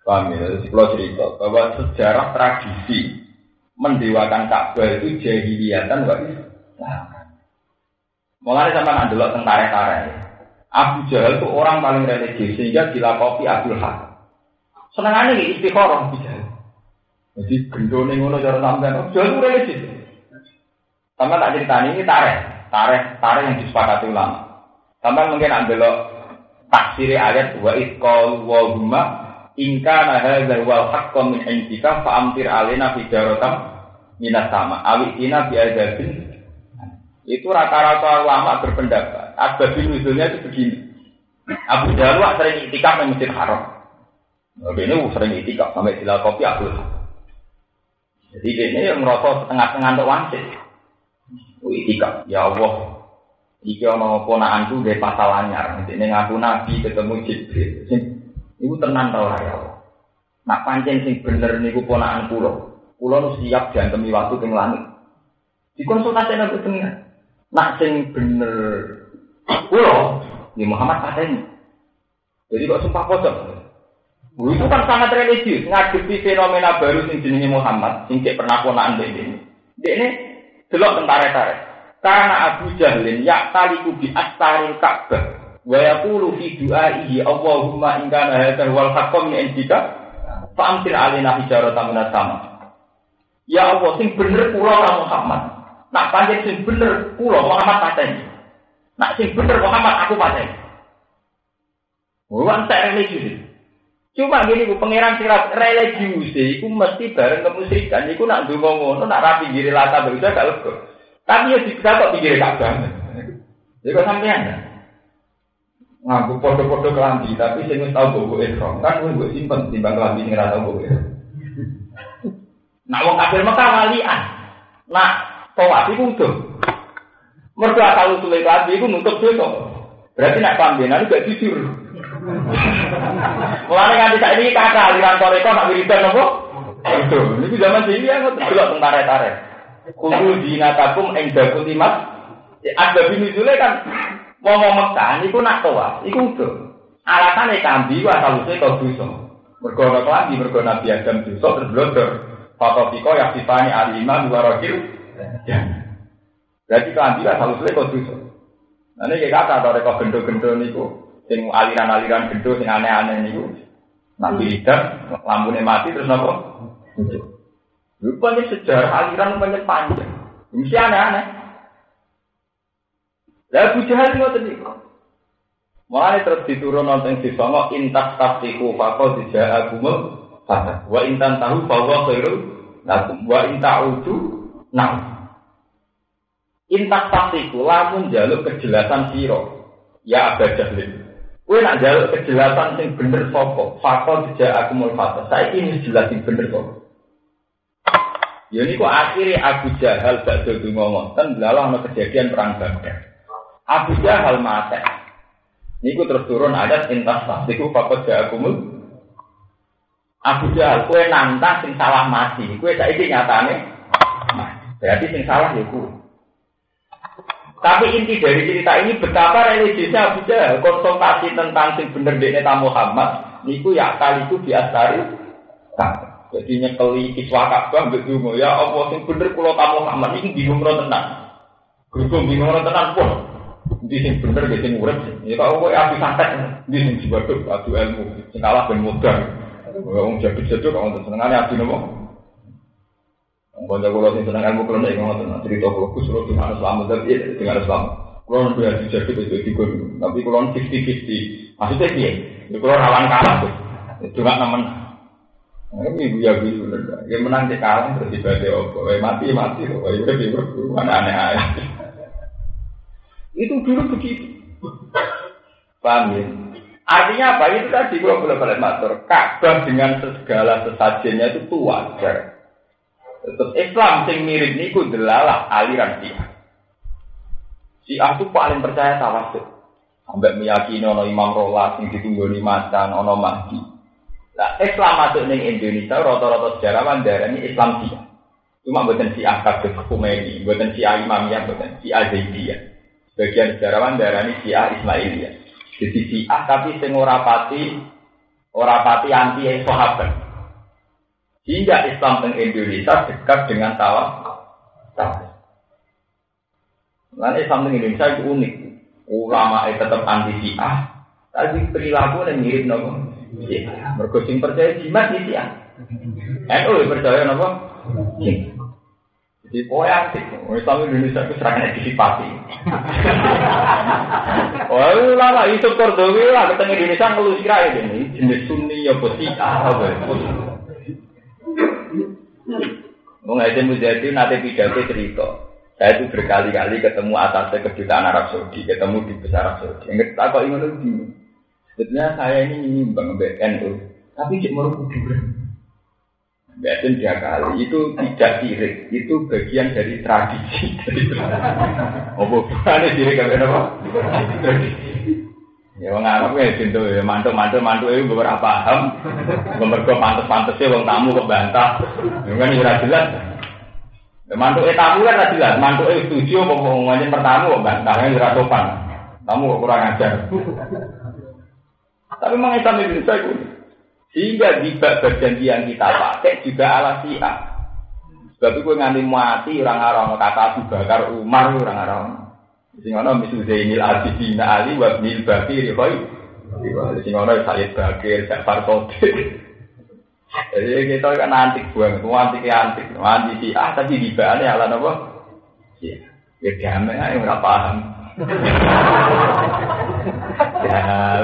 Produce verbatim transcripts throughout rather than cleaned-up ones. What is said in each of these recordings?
Paham ya? Jadi kalau cerita bahwa sejarah tradisi mendewakan Ka'bah itu jahiliyatan wa Islam. Mulai sama nak delok teng tarik-tarik. Abu Jahal itu orang paling religius sehingga dilakopi Abdul Hakam. Senengane iki istikharah Abu Jahal. Jadi gendone ngono cara sampean. Abu Jahal itu religius. Sama tak ceritani ini tarik, tarik, tarik yang disepakati ulama. Sampai mungkin ambil tafsir ayat wa isqal wa huma in kana hadza wal haqqu min indika fa amtir alaina hijaratan minas sama awitina bi adzabin. Itu rata-rata ulama berpendapat asbab nuzulnya itu begini. Abu Jahal sering iktikaf di Masjid Haram. Oke, ini sering iktikaf sampai dilakopi Abdul Hakam. Jadi ini yang merasa setengah-setengah untuk wansit. Iktikaf, ya Allah. Iki ana ponakanku dhe pasal anyar, dene ngaku nabi ketemu Jibril. Sing iku tenan ta ora ya Allah. Nak pancen sing bener niku ponakan kula. Kula nu siap diantemi waktu teng langit. Dikonsultasine karo pengen. Nak sing bener kula, ya Muhammad pateni. Jadi kok sumpah pocong. Itu kan sangat religius, ngadepi fenomena baru sing jenenge Muhammad, sing cek pernah ponakan dene. Dene delok tentara-tentara. Karena Abu Jahlin ya'taliku bi astaril Ka'bah wa yaqulu fi du'aihi Allahumma in kana hadzal wal haqqu min indika fa'amtir alaina hijaratan minas sama. Ya Allah sing bener kula Muhammad. Nak pancen sing bener kula Muhammad pateni. Nak sing bener Muhammad aku pateni. Wan tak religius. Cuma gini ku pangeran sirat religius iku mesti bareng kemusyrikan. Iku nak ndonga ngono nak rapi giri lata bisa gak lega. Tapi ya bisa kok pikir Ka'bah. Jadi kok sampean ngaku foto-foto kelambi tapi sing wis tau bobo ihram kan kuwi mbok simpen timbang kelambi sing ora tau bobo. Nak wong kafir Mekah walian. Nak tawaf iku udah. Mergo asal usule kelambi iku nutup dosa. Berarti nak pambenan gak jujur. Mulane nganti saiki kata aliran toreko nak wiridan apa? Itu. Niku zaman dhewe ya kok delok tentara-tentara. Kudu dinatakum engdaku timat. Ada binuzule kan ngomong Mekah niku nak tawaf, iku udah. Alasane kambi wae saluse kok dosa. Mergo ana kelambi, mergo Nabi Adam dosa terblodor. Fatofiko ya sifani al-iman wa rajil. Berarti kambi wae saluse kok dosa. Nah niki kata to rek gendo-gendo niku sing aliran-aliran gendo sing aneh-aneh niku. Nabi Adam lambune mati terus napa? Rupanya sejarah aliran banyak panjang. Mesti aneh-aneh. Lah Abu Jahal ngoten niku. Mulane terus diturun nonton di sono intas tastiku faqad ja'akumul fatah. Wa intan tahu bahwa khairul lakum wa inta'udu nah. Intas tastiku lamun njaluk kejelasan sira. Ya Abu Jahal. Kowe nak njaluk kejelasan sing bener sapa? Faqad ja'akumul fatah. Saiki wis jelas sing bener sapa. Ya niku akhire Abu Jahal gak dodo ngomonten lalah ana kejadian perang Badar. Abu Jahal mati. Niku terus turun ayat intas niku fakot ja'akumul. Abu Jahal kowe nantang sing salah mati. Kowe saiki nyatane mati. Berarti sing salah ya kowe. Tapi inti dari cerita ini betapa religiusnya Abu Jahal konsultasi tentang sing bener dekne ta Muhammad niku ya kali itu biasari. Jadi nyekeli kiswa Ka'bah mbek dungo ya apa sing bener kula ta Muhammad iki bingung ora tenan. Guru bingung ora tenan pun. Ndi sing bener ge sing urip. Ya kok kowe api santet ndi sing dibaduk adu ilmu sing kalah ben modal. Wong jabut-jabut kok wonten senengane adu nopo. Wong kula sing seneng ilmu kula nek ngoten cerita kula kusro dengan Islam dan iya dengan Islam. Kula nu ya dijabut itu dikon tapi kula fifty fifty. Maksudnya piye? Kula rawan kalah tuh. Itu gak nemen. Ini ibu ya ibu bener, yang menang di kalah terus ibadah opo, mati mati, opo itu ibu mana aneh-aneh. Itu dulu begitu, paham ya? Artinya apa? Itu tadi gua boleh balik matur, Ka'bah dengan segala sesajennya itu wajar. Terus Islam sing mirip niku delalah aliran Syiah. Syiah itu paling percaya tawasul, sampai meyakini ono Imam Rolas yang ditunggu di Macan, ono Mahdi. Nah, Islam masuk ning Indonesia rata-rata sejarawan darani Islam Syiah. Cuma mboten Syiah kabeh Khomeini, mboten Syiah Imamiyah, mboten Syiah Zaidiyah. Sebagian sejarawan darani Syiah Ismailiyah. Jadi Syiah tapi sing ora pati Ora pati anti sahabat. Hingga Islam teng Indonesia dekat dengan tawaf. Lan Islam teng Indonesia itu unik. Ulama itu tetap anti Syiah, tapi perilaku yang mirip nopo. Iya, mergo sing percaya jimat iki Syiah. N U percaya nopo? Jimat. Jadi poya sih, Islam Indonesia itu serangan antisipasi. Oh, lama itu Kordowi lah, ketemu Indonesia ngeluh sirai ini, jenis Sunni ya pasti apa? Mengajar mujahidin nanti pidato cerita, saya itu berkali-kali ketemu atasnya kedutaan Arab Saudi, ketemu di besar Arab Saudi. Yang kita kok ingin lebih, sebetulnya saya ini nyimbang N U, tapi cek mau kuburan. Biasanya tiga kali itu tidak sirik, itu bagian dari tradisi. Oh bukan sirik apa? Ya orang Arab ya pintu ya mantuk mantuk mantuk itu beberapa paham, beberapa pantas-pantasnya orang tamu kok bantah, kan tidak jelas. Mantuk eh tamu kan jelas, mantuk eh setuju pengumuman pertama kok bantahnya tidak sopan, tamu kok kurang ajar. Tapi memang Islam Indonesia itu. Sehingga di bab perjanjian kita pakai juga ala Syiah. Sebab itu nganti mati orang-orang kata Abu Bakar Umar orang-orang. Sing ana misu Zainil Abidin Ali wa Ibnul Bakir koi. Sing ana Sayyid Bakir Ja'far Shadiq. Jadi kita kan antik buang, antik antik, anti Syiah tapi dibane ala napa? Iya. Ya damai ae ora paham. Ya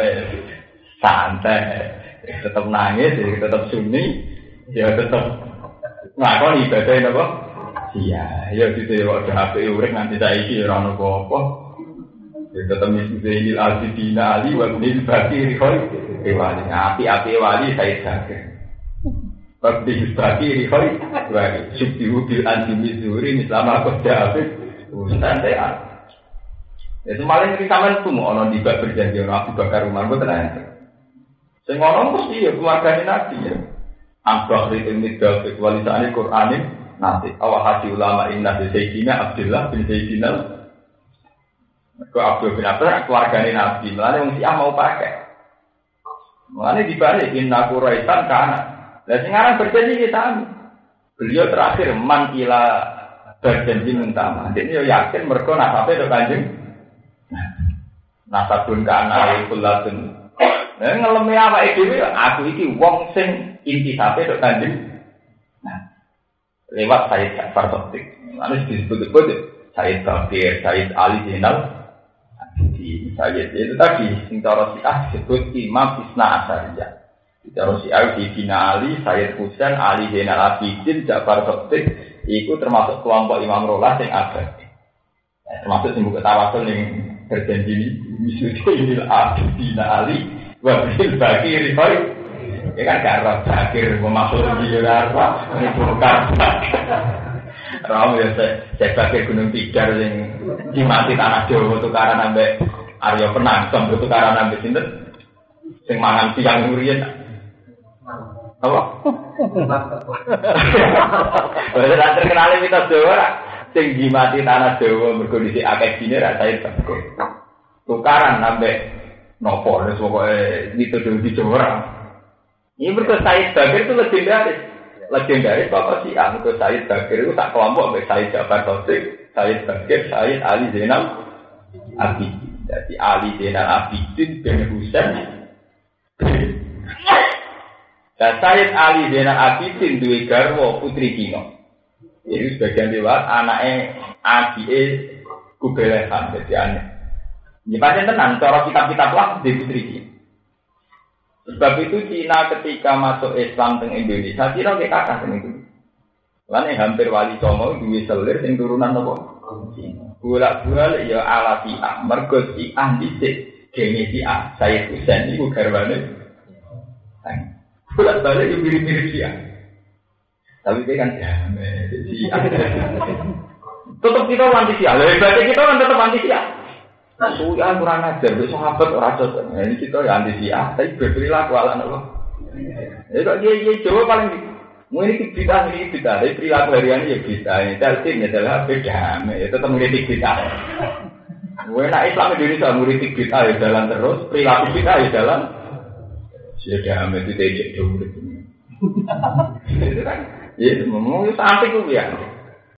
santai. Tetap nangis, tetap sunni, ya tetap ngakon ibadah apa? Iya, ya gitu ya waktu H P urek nanti saya isi orang apa-apa. Ya tetap misal al-Abidin Ali wa Ibnul Bakir koi. Wali api-api wali saya jaga. Bakti Bakir koi. Wali subtihu bil antimizuri misalnya aku jawab. Santai ah. Ya semalam kita kan tuh mau orang tiba berjanji orang Abu Bakar Umar betul kan? Sing ngono mesti ya keluargane Nabi ya. Ambah itu midal kecualisane Qur'anin nanti awal haji ulama inna Sayyidina Abdullah bin Sayyidina. Mergo Abdul bin Abdullah keluargane Nabi, mulane wong Syiah mau pakai. Mulane dibalik inna Quraisan kana. Lah sing aran berjanji kita beliau terakhir man ila berjanji mentama. Dene yo yakin mergo nasabe do Kanjeng. Nasabun kana kulatun. Nah, ngelemi awake dhewe aku iki wong sing intisabe tok Kanjeng. Nah, lewat Sayyid Ja'far Shadiq. Lalu disebut-sebut Sayyid Bakir, Sayyid Ali Zainal Abidin, Sayyid itu tadi sing cara Syiah disebut Imam Isna Asyariyah. Cara Syiah Sayyidina Ali, Sayyid Husain, Ali Zainal Abidin, Ja'far Shadiq iku termasuk kelompok Imam Rolah sing abadi. Nah, termasuk sing buka tawasul ning berjanji ini Misudil Abidin Ali Wabil Bakir, koi, ya kan karena Bakir memasuk di Jakarta, ini bukan. Ram ya saya Bakir Gunung Tidar yang dimati tanah Jawa tukaran sampai Arya Penang, sampai tukaran sampai sinten, sing mangan siang ngurian. Apa? Sudah terkenal mitos Jawa, sing dimati tanah Jawa berkondisi akeh dine rasane Bakir. Tukaran sampai nopo, ada pokoknya itu dulu di Jawa. Ini berarti Sayyid Bakir itu legendaris, legendaris bapak si Ang itu Sayyid Bakir itu tak kelompok sampai Sayyid Ja'far Shadiq, Sayyid Bakir, Sayyid Ali Zainal Abidin. Jadi Ali Zainal Abidin bin Husain. Dan Sayyid Ali Zainal Abidin duwe garwa putri Kino. Ini sebagian lewat anaknya adike Kubelehan jadi aneh. Ini pasti tenang, cara kitab-kitab lah di putri. Sebab itu Cina ketika masuk Islam teng Indonesia, Cina kayak kakak teng itu. Lain hampir wali Songo duwe selir sing turunan apa? Cina. Bolak-balik ya ala Syiah, mergo Syiah dhisik gene Syiah, Sayyid Husain iku garwane. Bolak-balik yo mirip-mirip Syiah. Tapi dia kan damai Syiah. Tetap kita anti Syiah, berarti kita kan tetap anti Syiah. Nah, suya kurang ajar, besok sahabat orang cocok. Ini kita ya anti Syiah, tapi berperilaku ala Allah. Ya kok dia dia Jawa paling, mau ini kita ini kita, tapi perilaku harian ya kita. Ini tertibnya adalah beda, ya tetap mengkritik kita. Mau nak Islam Indonesia mengkritik kita ya jalan terus, perilaku kita ya jalan. Sudah amat itu ejek dulu. Itu kan, ya, ngomong itu sampai gue ya.